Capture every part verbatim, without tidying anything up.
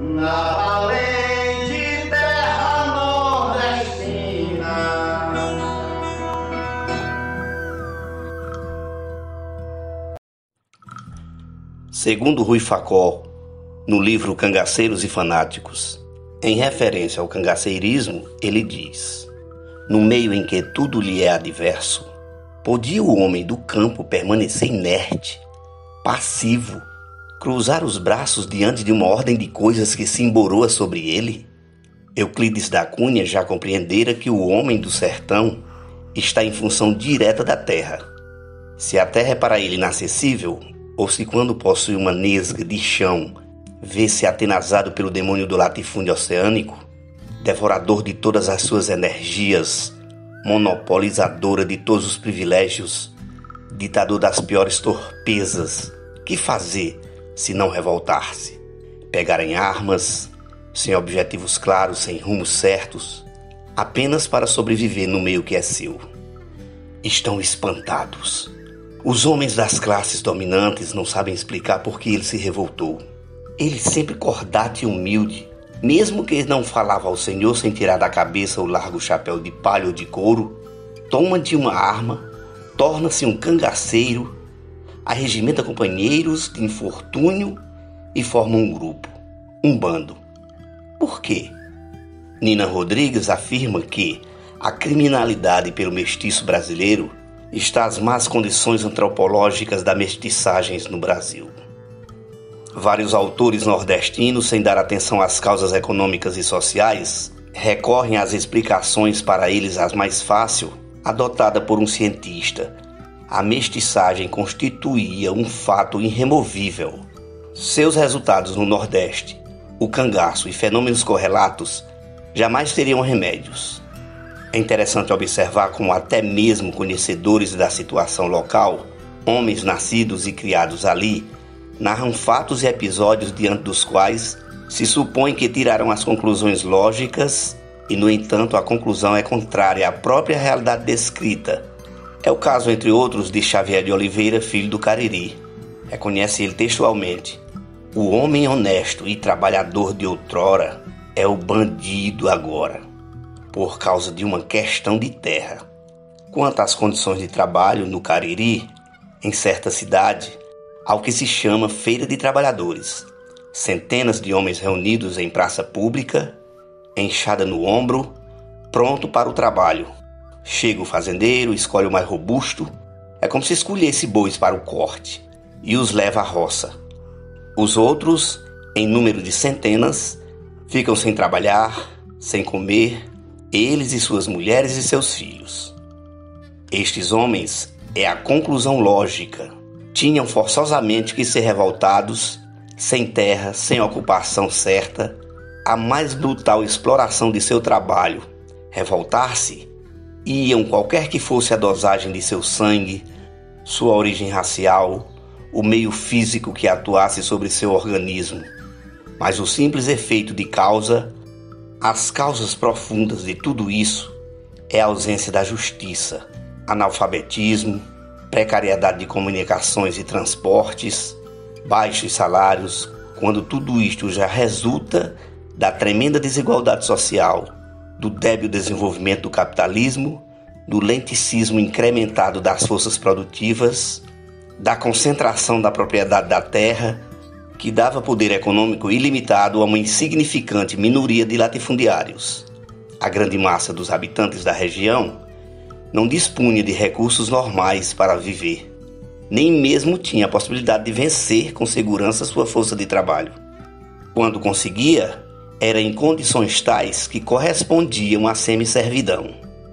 na valente terra nordestina. Segundo Rui Facó, no livro Cangaceiros e Fanáticos, em referência ao cangaceirismo, ele diz: no meio em que tudo lhe é adverso, podia o homem do campo permanecer inerte, passivo, cruzar os braços diante de uma ordem de coisas que se emboroa sobre ele? Euclides da Cunha já compreendera que o homem do sertão está em função direta da terra. Se a terra é para ele inacessível, ou se quando possui uma nesga de chão, vê-se atenazado pelo demônio do latifúndio oceânico, devorador de todas as suas energias, monopolizadora de todos os privilégios, ditador das piores torpezas, que fazer se não revoltar-se? Pegar em armas, sem objetivos claros, sem rumos certos, apenas para sobreviver no meio que é seu. Estão espantados. Os homens das classes dominantes não sabem explicar por que ele se revoltou. Ele sempre cordato e humilde, mesmo que não falava ao Senhor sem tirar da cabeça o largo chapéu de palha ou de couro, toma de uma arma, torna-se um cangaceiro, arregimenta companheiros de infortúnio e forma um grupo, um bando. Por quê? Nina Rodrigues afirma que a criminalidade pelo mestiço brasileiro está às más condições antropológicas da mestiçagem no Brasil. Vários autores nordestinos, sem dar atenção às causas econômicas e sociais, recorrem às explicações para eles as mais fáceis, adotada por um cientista. A mestiçagem constituía um fato irremovível. Seus resultados no Nordeste, o cangaço e fenômenos correlatos jamais teriam remédios. É interessante observar como até mesmo conhecedores da situação local, homens nascidos e criados ali, narram fatos e episódios diante dos quais se supõe que tiraram as conclusões lógicas e, no entanto, a conclusão é contrária à própria realidade descrita. É o caso, entre outros, de Xavier de Oliveira, filho do Cariri. Reconhece ele textualmente: o homem honesto e trabalhador de outrora é o bandido agora, por causa de uma questão de terra. Quanto às condições de trabalho no Cariri, em certa cidade, ao que se chama Feira de Trabalhadores. Centenas de homens reunidos em praça pública, enxada no ombro, pronto para o trabalho. Chega o fazendeiro, escolhe o mais robusto, é como se escolhesse bois para o corte, e os leva à roça. Os outros, em número de centenas, ficam sem trabalhar, sem comer, eles e suas mulheres e seus filhos. Estes homens é a conclusão lógica. Tinham forçosamente que ser revoltados, sem terra, sem ocupação certa, a mais brutal exploração de seu trabalho. Revoltar-se, iam qualquer que fosse a dosagem de seu sangue, sua origem racial, o meio físico que atuasse sobre seu organismo. Mas o simples efeito de causa, as causas profundas de tudo isso, é a ausência da justiça, analfabetismo, precariedade de comunicações e transportes, baixos salários, quando tudo isto já resulta da tremenda desigualdade social, do débil desenvolvimento do capitalismo, do lenticismo incrementado das forças produtivas, da concentração da propriedade da terra, que dava poder econômico ilimitado a uma insignificante minoria de latifundiários. A grande massa dos habitantes da região não dispunha de recursos normais para viver, nem mesmo tinha a possibilidade de vencer com segurança sua força de trabalho. Quando conseguia, era em condições tais que correspondiam à semi-servidão.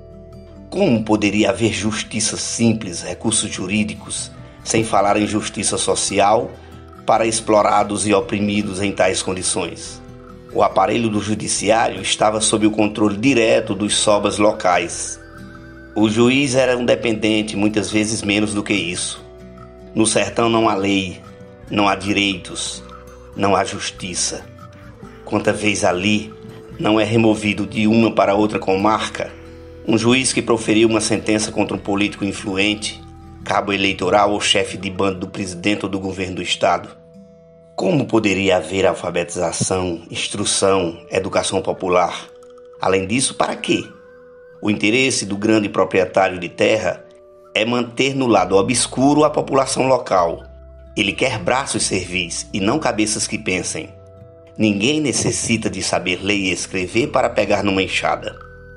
Como poderia haver justiça simples, recursos jurídicos, sem falar em justiça social, para explorados e oprimidos em tais condições? O aparelho do judiciário estava sob o controle direto dos sobas locais. O juiz era um dependente, muitas vezes menos do que isso. No sertão não há lei, não há direitos, não há justiça. Quanta vez ali não é removido de uma para outra comarca um juiz que proferiu uma sentença contra um político influente, cabo eleitoral ou chefe de bando do presidente ou do governo do estado. Como poderia haver alfabetização, instrução, educação popular? Além disso, para quê? O interesse do grande proprietário de terra é manter no lado obscuro a população local. Ele quer braços servis e não cabeças que pensem. Ninguém necessita de saber ler e escrever para pegar numa enxada.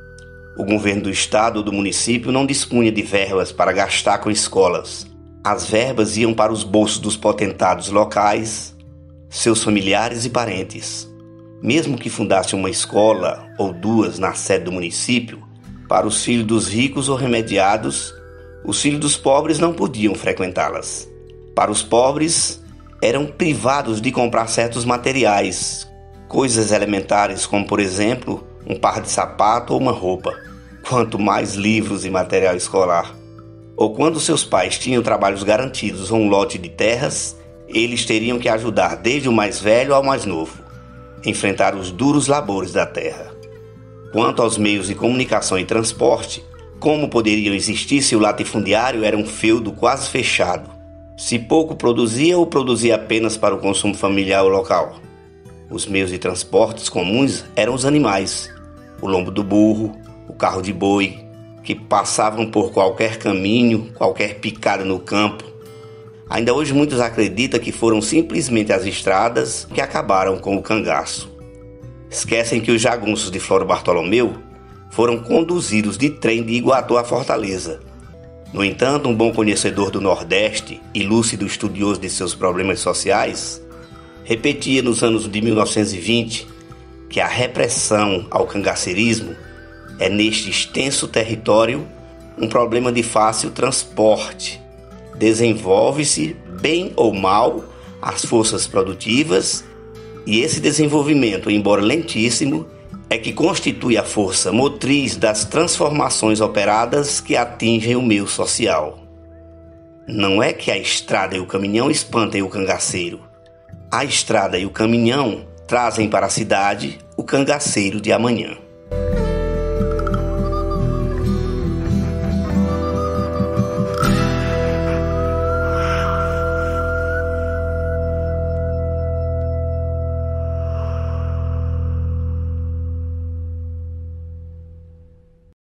O governo do estado ou do município não dispunha de verbas para gastar com escolas. As verbas iam para os bolsos dos potentados locais, seus familiares e parentes. Mesmo que fundasse uma escola ou duas na sede do município, para os filhos dos ricos ou remediados, os filhos dos pobres não podiam frequentá-las. Para os pobres, eram privados de comprar certos materiais, coisas elementares como, por exemplo, um par de sapato ou uma roupa, quanto mais livros e material escolar. Ou quando seus pais tinham trabalhos garantidos ou um lote de terras, eles teriam que ajudar desde o mais velho ao mais novo, enfrentar os duros labores da terra. Quanto aos meios de comunicação e transporte, como poderiam existir se o latifundiário era um feudo quase fechado? Se pouco produzia ou produzia apenas para o consumo familiar ou local? Os meios de transportes comuns eram os animais, o lombo do burro, o carro de boi, que passavam por qualquer caminho, qualquer picada no campo. Ainda hoje muitos acreditam que foram simplesmente as estradas que acabaram com o cangaço. Esquecem que os jagunços de Floro Bartolomeu foram conduzidos de trem de Iguatu a Fortaleza. No entanto, um bom conhecedor do Nordeste e lúcido estudioso de seus problemas sociais, repetia nos anos de mil novecentos e vinte que a repressão ao cangaceirismo é neste extenso território um problema de fácil transporte. Desenvolve-se, bem ou mal, as forças produtivas, e esse desenvolvimento, embora lentíssimo, é que constitui a força motriz das transformações operadas que atingem o meio social. Não é que a estrada e o caminhão espantem o cangaceiro. A estrada e o caminhão trazem para a cidade o cangaceiro de amanhã.